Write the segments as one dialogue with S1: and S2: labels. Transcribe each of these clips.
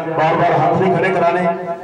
S1: बार बार हाथ नहीं खड़े कराने।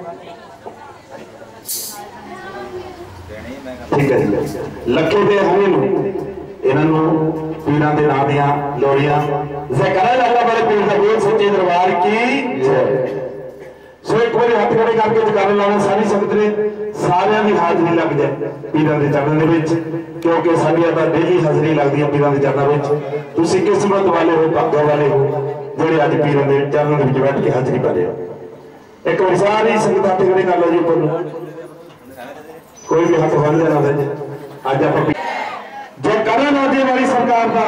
S1: ठीक है जी, लखे दे इन्हों पीरां दे नां दियां लोरियां जयकारा लाला वाले पीर दा बोल सच्चे दरबार की जय। सो एक बार हाथ खड़े करके जयकारा लाना सारी संगत ने सारियां दी हाजरी लग जाए पीरां दे चरणों दे विच, क्योंकि साडियां तां डेली हाजरी लगदी है पीरां दे चरणों विच। तुसीं किस्मत वाले हो, भाग्य वाले हो जिहड़े अज पीरां दे चरणों दे विच बैठ के हाजरी पा रहे हो। एक बार सारी संगत हाथ खड़े कर लो जी उपर, कोई भी हाथ बन जाना है। अज आप जो करण औजे वाली सरकार का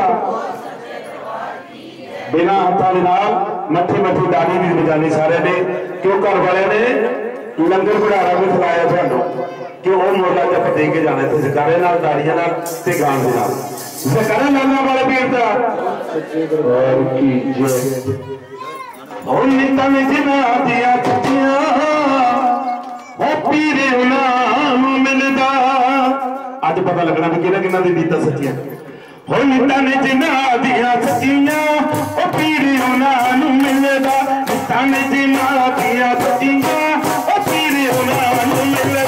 S1: बिना हाथों के नाल मथे मथे दानी भी बजानी सारे ने, क्यों घर वाले ने लंगर भंडारा भी खिलाया थानू कि वह मोला जप दे के जाना थे जकारे नाल दाड़ियां नाल ते गान दे नाल। जकारा लाला वाले पीर दा की जय। ओ नीता में जिना दिया छटियां ओ पीरे उन्हां नूं मिलदा, अज पता लगना भी किहड़ा किहड़ा दी नीतां सच्चियां। हो नीता ने जिना दिया सच्चियां ओ पीरे उन्हां नूं मिलदा, नीता ने जिना दिया सच्चियां ओ पीरे उन्हां नूं मिलदा।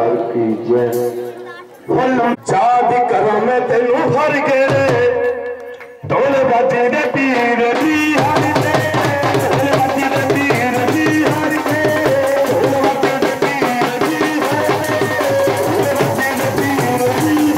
S2: दरबार की जय।
S1: चाँद करो मैं तेनू भर के ढोल बाजे दे पीर दी हर दे ढोल बाजे दे पीर दी हर दे ढोल बाजे दे पीर दी हर दे ढोल बाजे दे पीर दी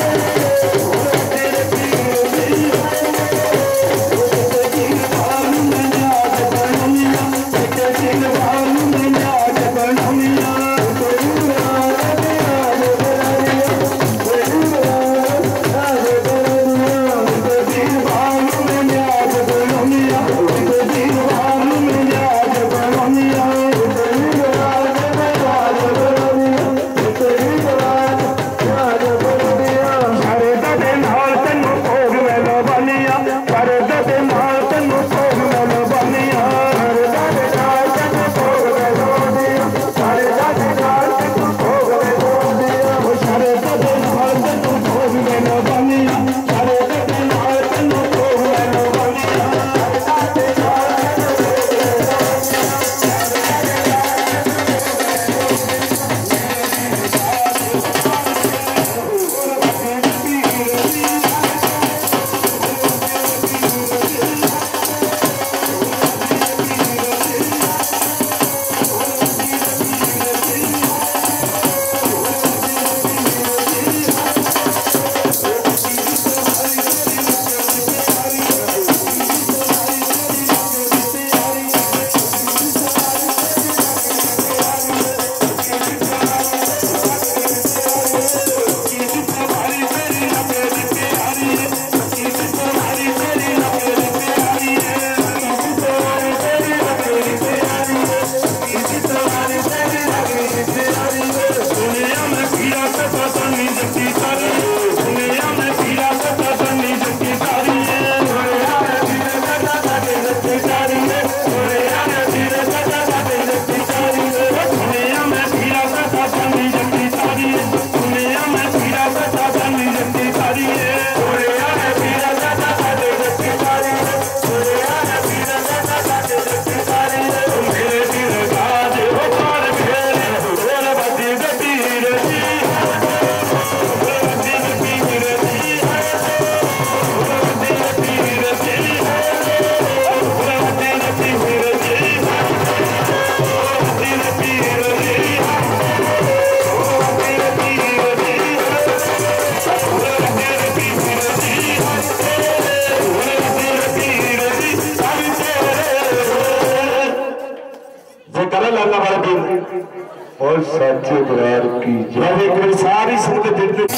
S2: और सच्चे दरबार की जय।
S1: सारी संगत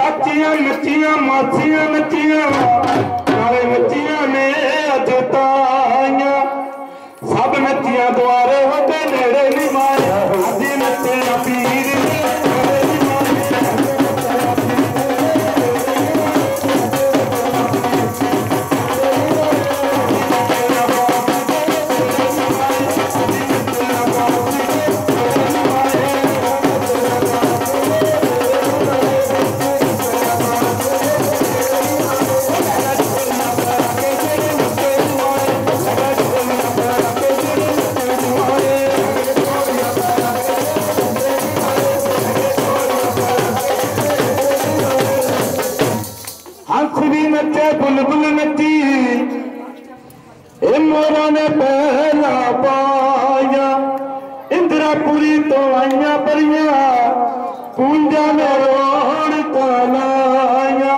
S1: चाचियां नचियां मासियां नचियां नाले नचियां ने अज ताइयां सब नचियां द्वारे होते नेड़े नहीं माया अज नचे पीर नचे बुलबुल नची मोरा ने पहला पाया इंदिरापुरी तो आईया परिया पूंजा ने रोड़ कालाया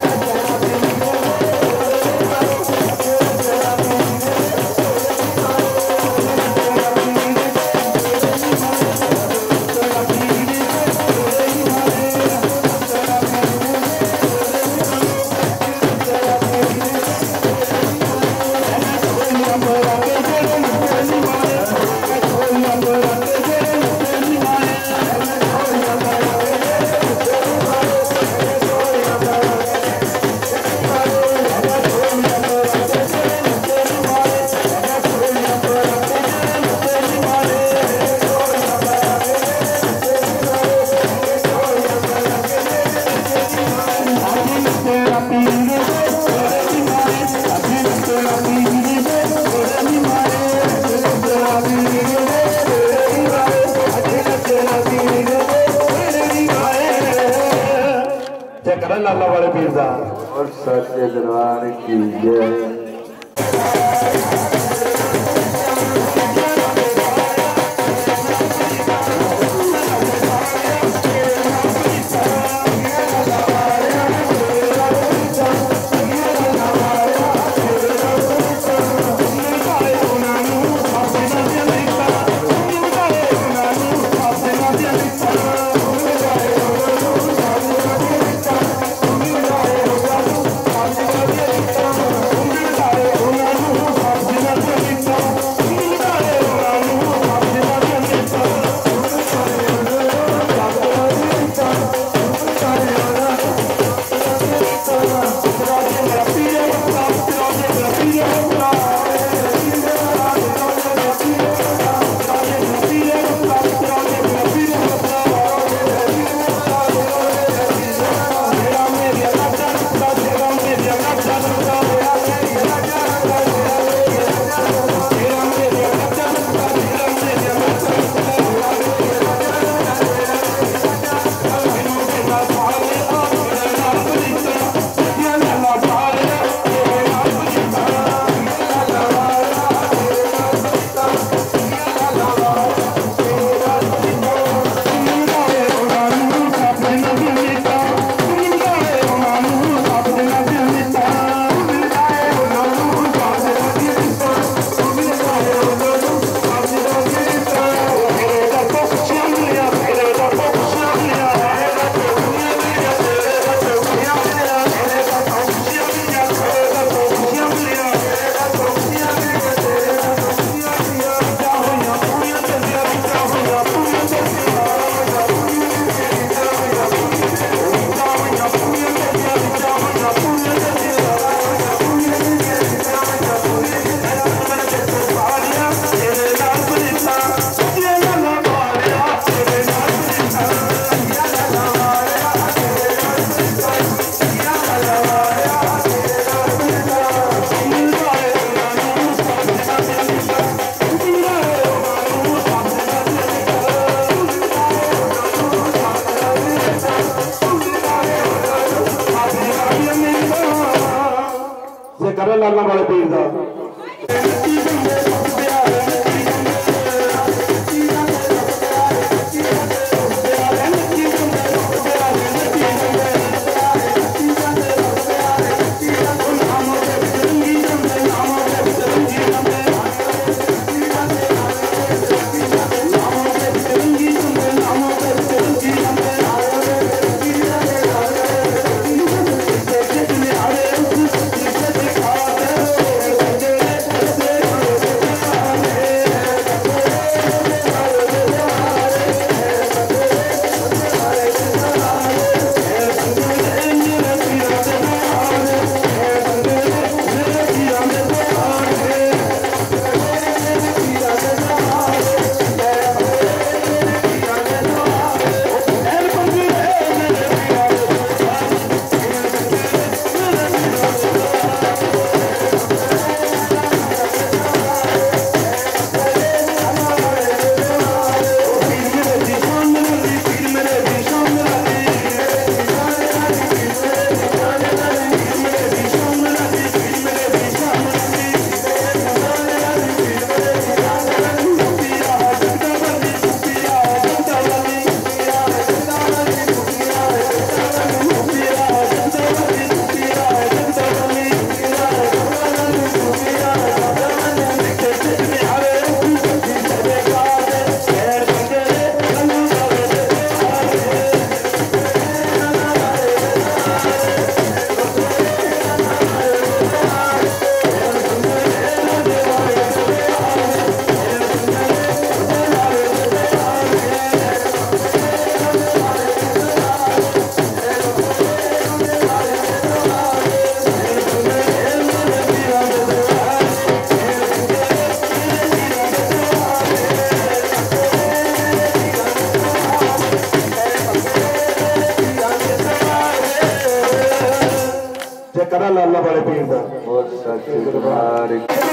S1: लाला वाले पीर दा और सच्चे दरबार की जय। लाला वाले पीर दा जयकारा लाला वाले पीर दा
S2: बोल सच्चे दरबार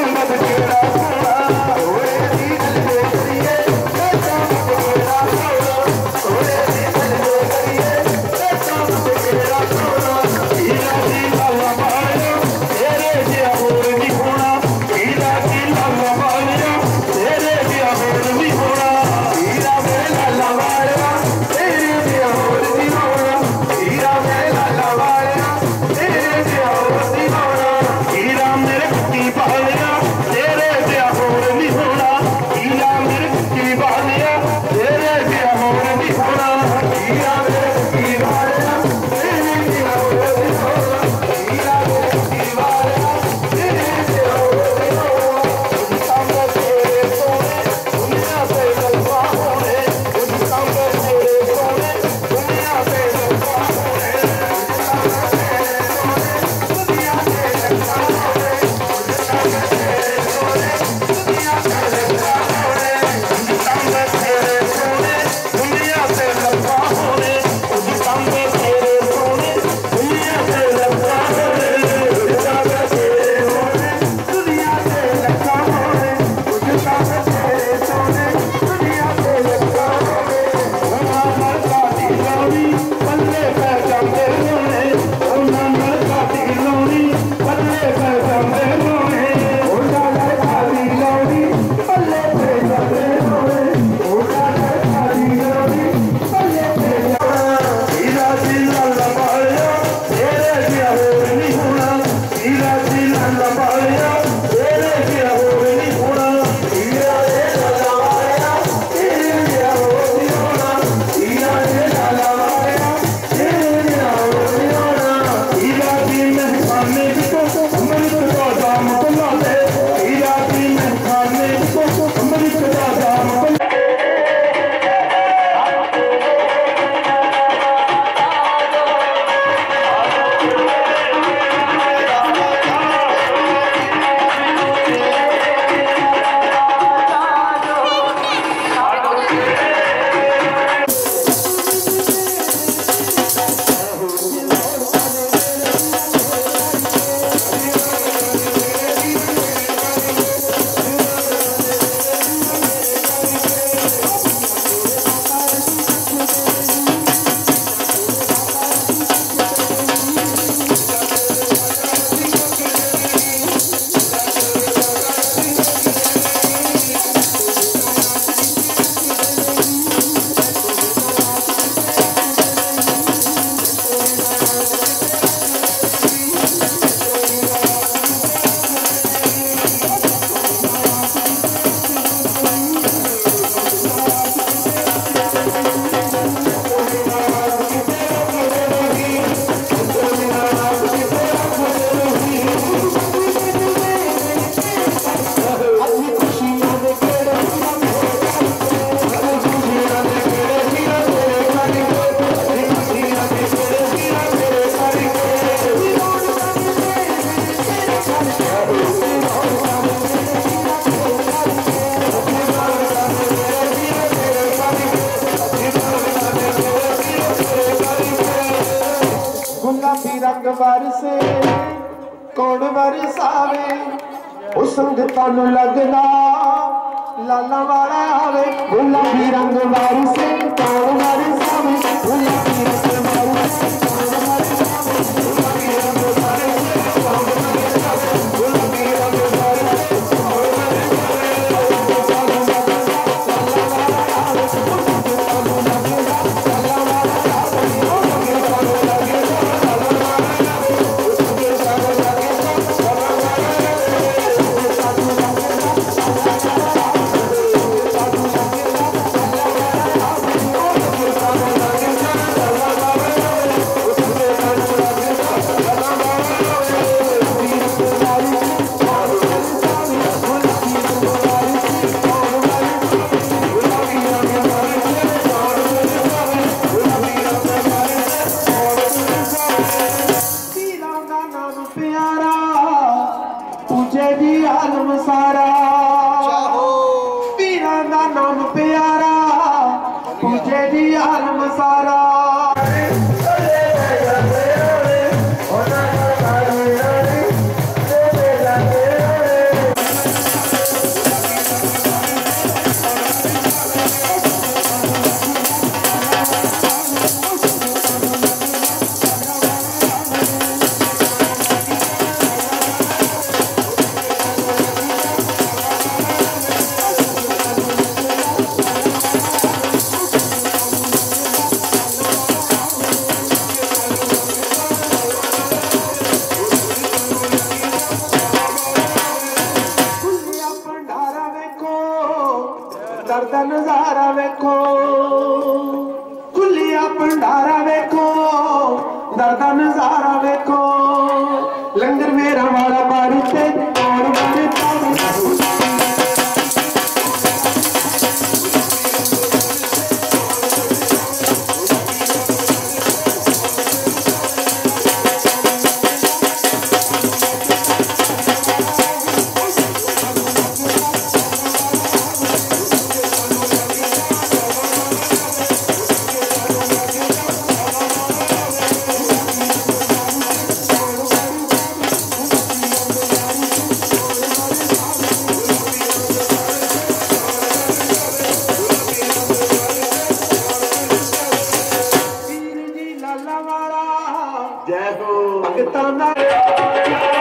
S3: रंग बरसे कौन बरसावे उस संग तन लगना लाला वाला आवे गुलाबी रंग बरसे कौन बरसावे गुलाबी रंग बरसे कौन बरसावे गुलाबी रंग बरसे कौन बरसावे गुलाबी रंग बरसे कौन सारा नजारा देखो लंगर मेरा वाला बारी से कौन बारी
S1: जय हो
S3: भगतां दा